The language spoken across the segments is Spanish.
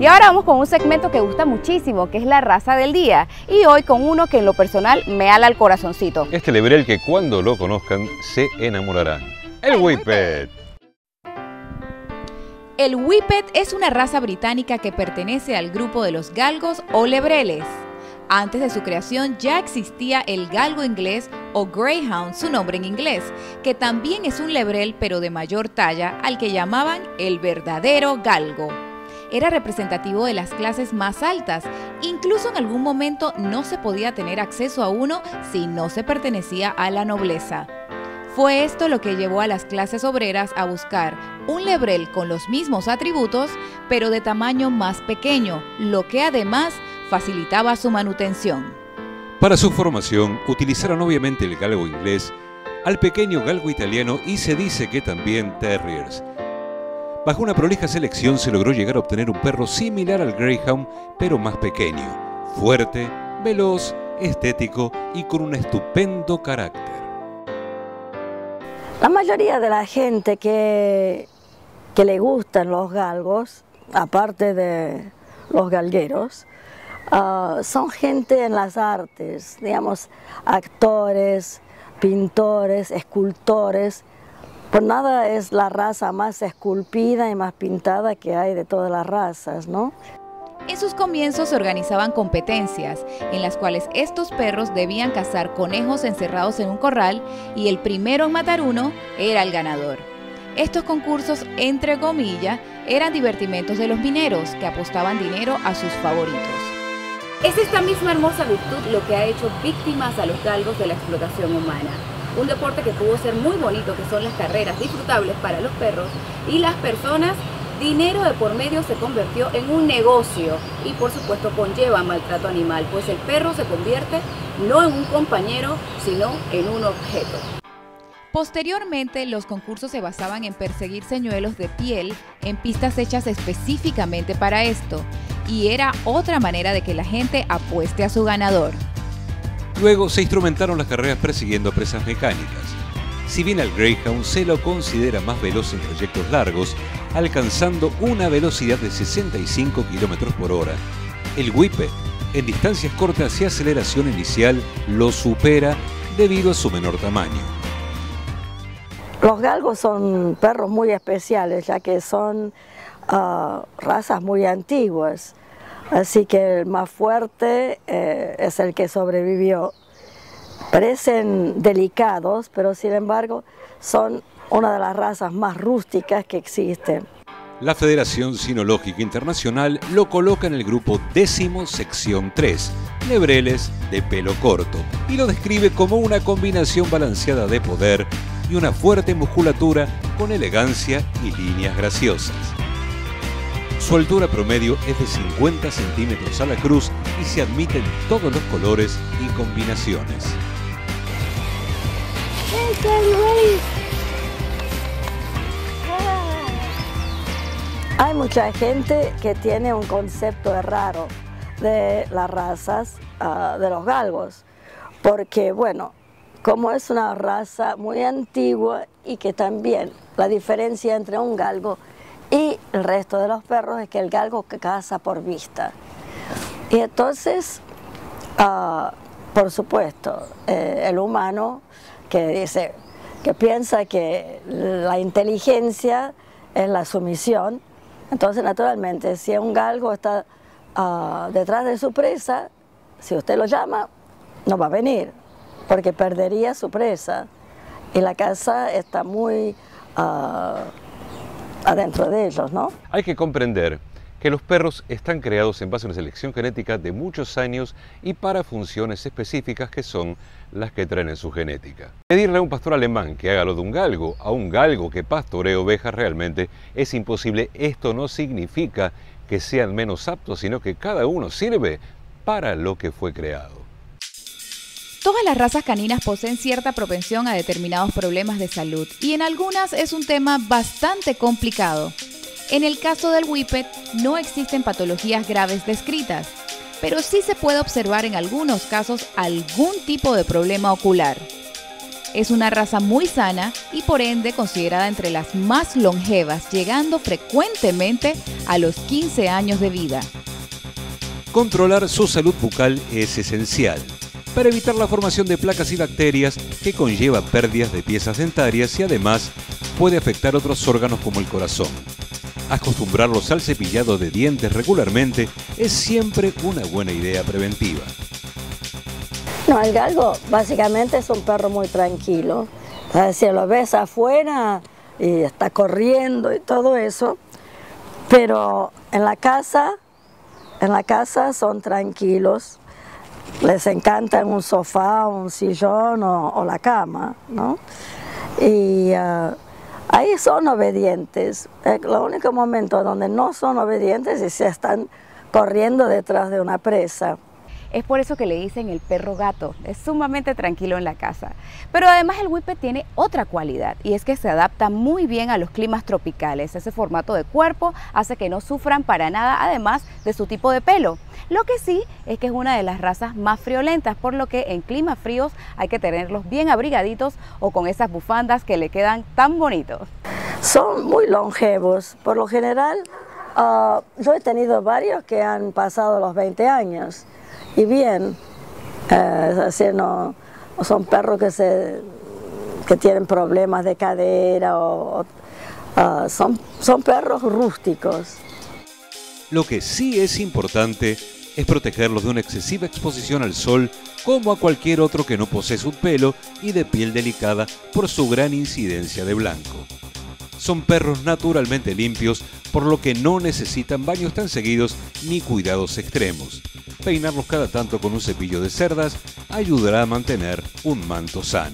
Y ahora vamos con un segmento que gusta muchísimo, que es la raza del día. Y hoy con uno que en lo personal me ala el corazoncito. Este lebrel que cuando lo conozcan se enamorarán. El Whippet. El Whippet es una raza británica que pertenece al grupo de los galgos o lebreles. Antes de su creación ya existía el galgo inglés o greyhound, su nombre en inglés, que también es un lebrel pero de mayor talla, al que llamaban el verdadero galgo. Era representativo de las clases más altas, incluso en algún momento no se podía tener acceso a uno si no se pertenecía a la nobleza. Fue esto lo que llevó a las clases obreras a buscar un lebrel con los mismos atributos, pero de tamaño más pequeño, lo que además facilitaba su manutención. Para su formación utilizaron obviamente el galgo inglés, al pequeño galgo italiano y se dice que también terriers. Bajo una prolija selección se logró llegar a obtener un perro similar al greyhound, pero más pequeño, fuerte, veloz, estético y con un estupendo carácter. La mayoría de la gente que le gustan los galgos, aparte de los galgueros, son gente en las artes, digamos, actores, pintores, escultores. Por nada es la raza más esculpida y más pintada que hay de todas las razas, ¿no? En sus comienzos se organizaban competencias, en las cuales estos perros debían cazar conejos encerrados en un corral y el primero en matar uno era el ganador. Estos concursos, entre comillas, eran divertimentos de los mineros que apostaban dinero a sus favoritos. Es esta misma hermosa virtud lo que ha hecho víctimas a los galgos de la explotación humana. Un deporte que pudo ser muy bonito, que son las carreras disfrutables para los perros y las personas. Dinero de por medio se convirtió en un negocio y por supuesto conlleva maltrato animal, pues el perro se convierte no en un compañero, sino en un objeto. Posteriormente, los concursos se basaban en perseguir señuelos de piel en pistas hechas específicamente para esto, y era otra manera de que la gente apueste a su ganador. Luego se instrumentaron las carreras persiguiendo presas mecánicas. Si bien al greyhound se lo considera más veloz en trayectos largos, alcanzando una velocidad de 65 km por hora, el Whippet, en distancias cortas y aceleración inicial, lo supera debido a su menor tamaño. Los galgos son perros muy especiales, ya que son razas muy antiguas, así que el más fuerte es el que sobrevivió. Parecen delicados, pero sin embargo son una de las razas más rústicas que existen. La Federación Cinológica Internacional lo coloca en el grupo 10º sección 3, lebreles de pelo corto, y lo describe como una combinación balanceada de poder y una fuerte musculatura con elegancia y líneas graciosas. Su altura promedio es de 50 centímetros a la cruz y se admiten todos los colores y combinaciones. Hay mucha gente que tiene un concepto raro de las razas de los galgos, porque bueno, como es una raza muy antigua y que también la diferencia entre un galgo y el resto de los perros es que el galgo caza por vista. Y entonces, por supuesto, el humano que piensa que la inteligencia es la sumisión, entonces naturalmente si un galgo está detrás de su presa, si usted lo llama, no va a venir, porque perdería su presa y la caza está muy adentro de ellos, ¿no? Hay que comprender que los perros están creados en base a una selección genética de muchos años y para funciones específicas que son las que traen en su genética. Pedirle a un pastor alemán que haga lo de un galgo, a un galgo que pastoree ovejas, realmente es imposible. Esto no significa que sean menos aptos, sino que cada uno sirve para lo que fue creado. Todas las razas caninas poseen cierta propensión a determinados problemas de salud y en algunas es un tema bastante complicado. En el caso del Whippet no existen patologías graves descritas, pero sí se puede observar en algunos casos algún tipo de problema ocular. Es una raza muy sana y por ende considerada entre las más longevas, llegando frecuentemente a los 15 años de vida. Controlar su salud bucal es esencial para evitar la formación de placas y bacterias que conlleva pérdidas de piezas dentarias y además puede afectar otros órganos como el corazón. Acostumbrarlos al cepillado de dientes regularmente es siempre una buena idea preventiva. No, el galgo básicamente es un perro muy tranquilo. O sea, si lo ves afuera y está corriendo y todo eso, pero en la casa son tranquilos. Les encanta un sofá, un sillón o la cama, ¿no? Y ahí son obedientes. El único momento donde no son obedientes es si están corriendo detrás de una presa. Es por eso que le dicen el perro gato, es sumamente tranquilo en la casa. Pero además el Whippet tiene otra cualidad y es que se adapta muy bien a los climas tropicales. Ese formato de cuerpo hace que no sufran para nada, además de su tipo de pelo. Lo que sí es que es una de las razas más friolentas, por lo que en climas fríos hay que tenerlos bien abrigaditos o con esas bufandas que le quedan tan bonitos. Son muy longevos, por lo general yo he tenido varios que han pasado los 20 años. Y bien, así no son perros que tienen problemas de cadera son perros rústicos. Lo que sí es importante es protegerlos de una excesiva exposición al sol, como a cualquier otro que no posee su pelo y de piel delicada por su gran incidencia de blanco. Son perros naturalmente limpios, por lo que no necesitan baños tan seguidos ni cuidados extremos. Peinarlos cada tanto con un cepillo de cerdas ayudará a mantener un manto sano.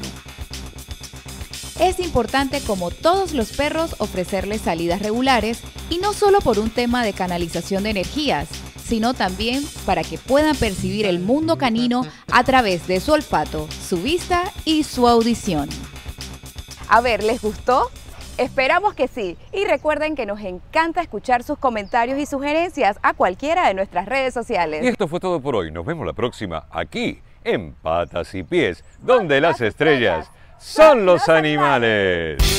Es importante, como todos los perros, ofrecerles salidas regulares y no solo por un tema de canalización de energías, sino también para que puedan percibir el mundo canino a través de su olfato, su vista y su audición. A ver, ¿les gustó? Esperamos que sí. Y recuerden que nos encanta escuchar sus comentarios y sugerencias a cualquiera de nuestras redes sociales. Y esto fue todo por hoy. Nos vemos la próxima aquí en Patas y Pies, donde las estrellas son los animales.